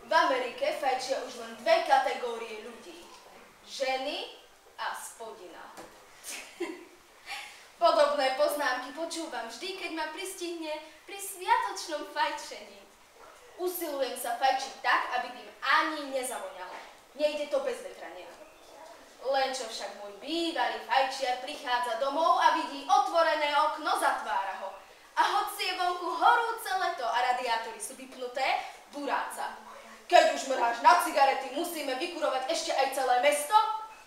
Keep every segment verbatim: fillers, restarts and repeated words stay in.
V Amerike fajčia už len dve kategórie ľudí. Ženy a spodina. Podobné poznámky počúvam vždy, keď ma pristihne pri sviatočnom fajčení. Usilujem sa fajčiť tak, aby tým ani nezavoňalo. Nejde to bez vetrania. Len čo však môj bývalý fajčiar prichádza domov a vidí otvorené okno, zatvára ho. A hoci je vonku horúce leto a radiátory sú vypnuté, buráca. Keď už mrháš na cigarety, musíme vykurovať ešte aj celé mesto?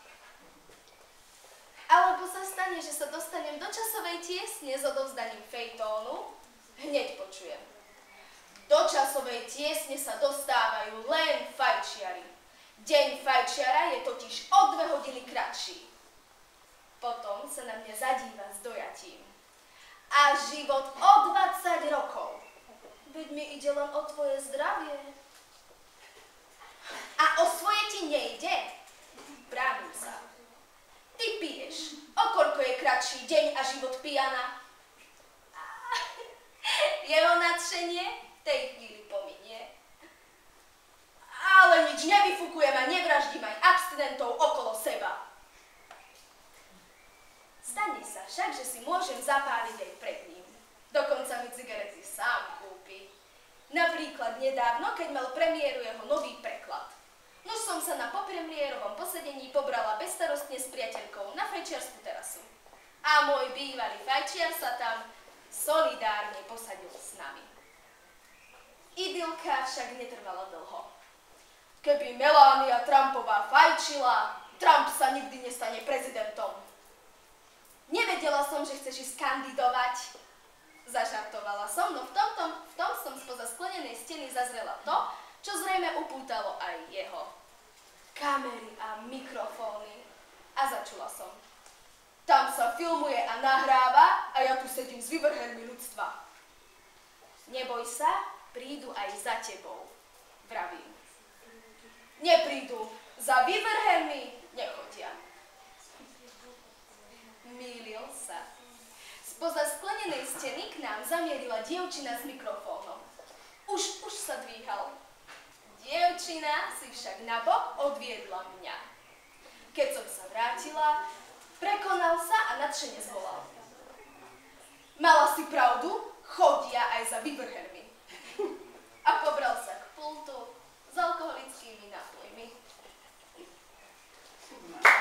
Alebo sa stane, že sa dostanem do časovej tiesne s odovzdaním fejtónu, hneď počujem. Do časovej tiesne sa dostávajú len fajčiari. Deň fajčiara je totiž o dve hodiny kratší. Potom sa na mňa zadíva s dojatím. A život o dvadsať rokov. Veď mi ide len o tvoje zdravie. A o svoje ti nejde? Bránim sa. Ty piješ. O koľko je kratší deň a život pijana? Jeho nadšenie v tej chvíli pominie. Ale nič nevyfúkujem a nevraždím aj abstinentov okolo seba. Stane sa však, že si môžem zapáliť aj pred ním. Dokonca mi cigarety sám kúpi. Napríklad nedávno, keď mal premiéru jeho nový preklad. Nož som sa na popremiérovom posedení pobrala bezstarostne s priateľkou na fajčiarsku terasu. A môj bývalý fajčiar sa tam solidárne posadil s nami. Idylka však netrvala dlho. Keby Melania Trumpová fajčila, Trump sa nikdy nestane prezidentom. Nevedela som, že chceš ísť kandidovať. Zažartovala som, no v, tomto, v tom som spoza sklenenej steny zazrela to, čo zrejme upútalo aj jeho. Kamery a mikrofóny. A začula som. Tam sa filmuje a nahráva a ja tu sedím s vyvrhelmi ľudstva. Neboj sa, prídu aj za tebou, vravím. Neprídu, za vyvrhelmi nechodia. Mýlil sa. Spoza sklenenej steny k nám zamierila dievčina s mikrofónom. Už, už sa dvíhal. Dievčina si však nabok odviedla mňa. Keď som sa vrátila, prekonal sa a nadšene zvolal. Mala si pravdu, chodia aj za vyvrhelmi. A pobral sa k pultu s alkoholickými nápojmi.